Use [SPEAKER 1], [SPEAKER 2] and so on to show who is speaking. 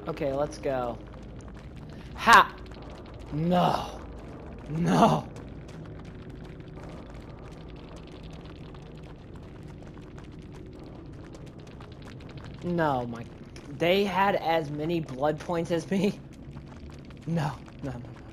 [SPEAKER 1] Okay, let's go. Ha! No. No. No, my... They had as many blood points as me? No, no, no.